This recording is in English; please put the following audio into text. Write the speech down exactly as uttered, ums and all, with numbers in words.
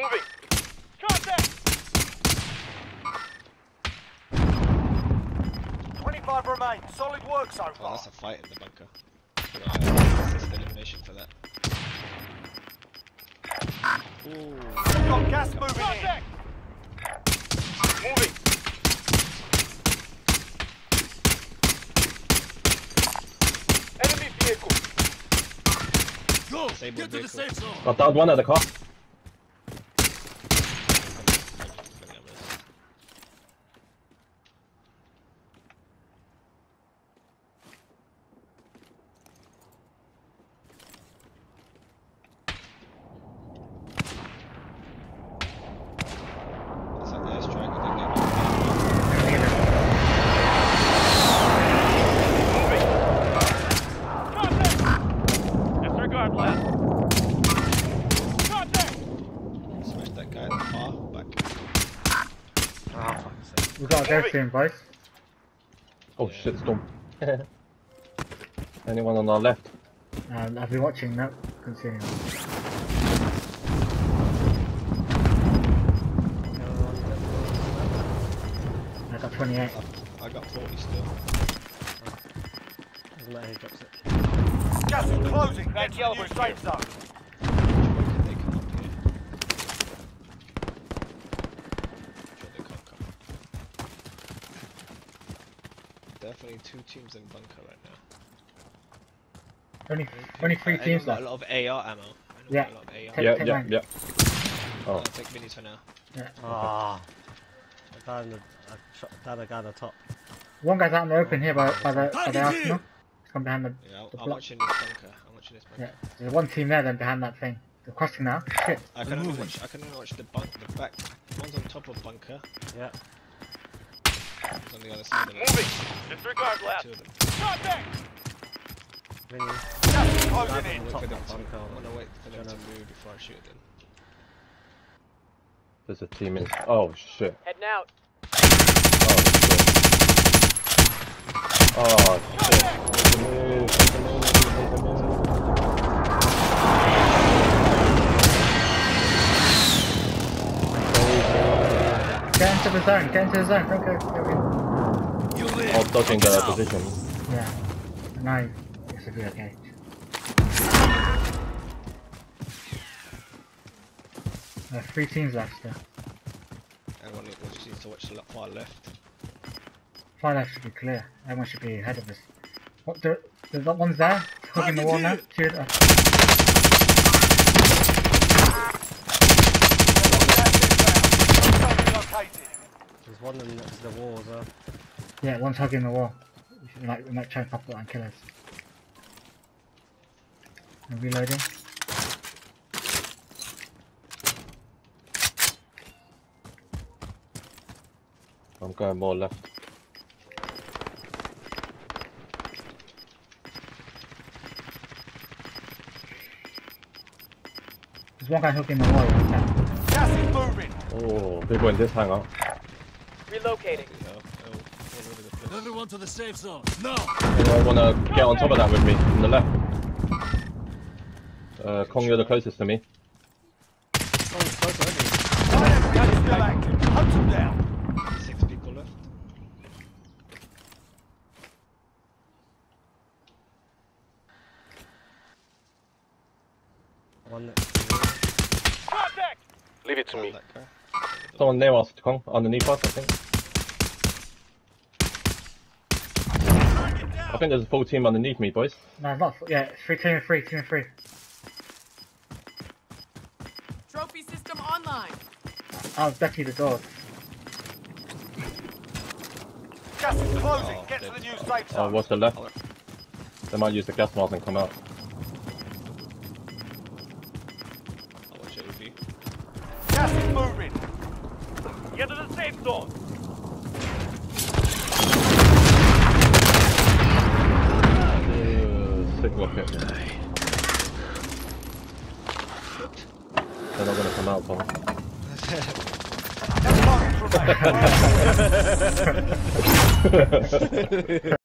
Moving. Contact. twenty-five remain. Solid work so far. Oh, that's a fight in the bunker. Assist elimination for that. Ooh. Got gas moving Contact. in. Moving. Enemy vehicle. Go! Disabled Get to the vehicle. safe zone! Got down one at the car. It's an airstrike, I think they Disregard left. Contact! smashed that guy in the car, back. Ah, fuck's sake. We gotta go soon, boys. Oh shit, storm. Anyone on our left? Um, I've been watching, no, couldn't see anyone. I got twenty-eight. I got forty still. Doesn't matter who drops it. Gas is closing. Get to the new safe zone. Can they come up here? Sure they can't come. Definitely two teams in bunker right now. Only, only three I teams got a left. lot of A R ammo. I know Yeah. a lot of A R. Take- Yeah, take yeah, mine. yeah. I'll Oh, take minis for now. Yeah. Ah. The guy in the, I shot down the guy on the top. One guy's out in the open here by, by the, by the Target arsenal. here. He's come behind the, Yeah, I'll, the I'm block. watching this bunker. I'm watching this bunker. Yeah, there's one team there then behind that thing. They're crossing now. Shit. I can only watch. I can only watch the bunk, the back. One's on top of bunker. Yeah. One's on the other side of it. Moving. Disregard left. Two of them. Contact! Mini. Gas is closing in. Wait Top for them to, bunker. I wanna wait for them to move before I shoot them. there's a team in. Oh shit. Heading out. Oh shit. Oh shit. Make a move, make a move, make a move. Get into the zone. Get into the zone. Don't go. Go in. You live! Oh, dodging the position. Yeah. Now it should be okay. There are three teams left still. And one, one just needs to watch the le- far left. Far left should be clear. Everyone should be ahead of us. What? There, there's that one's there. Hugging the wall now. Two, uh, There's one in next to the wall as well. yeah, one's hugging the wall. We, should, like, we might try and pop it and kill us. I'm reloading. I'm going more left. There's one guy hugging the wall right now. Gas is moving. Oh, people in this hangar. Relocating. You know, oh, all over the place. Everyone to the safe zone! No! Anyone wanna get on top of that with me? On the left. Uh, Kong, you're the closest to me. Oh, it's close already. Gas is still active. Hunt them down. Six people left. One next to the wall. Contact! Leave it to Found that guy. Someone near us, Kong, underneath us, I think. I think there's a full team underneath me, boys. No, it's not. Yeah, it's three, team of three, team of three. Trophy system online. Oh, it's definitely the doors. Gas is closing. Oh, Get to they- the new safe Oh, zone. what's the left? Oh, They might use the gas mask and come out. I'll watch it with you. Gas is moving. Get to the safe zone. Uh, sick rocket. They're not gonna come out, Tom. Gas targets remain.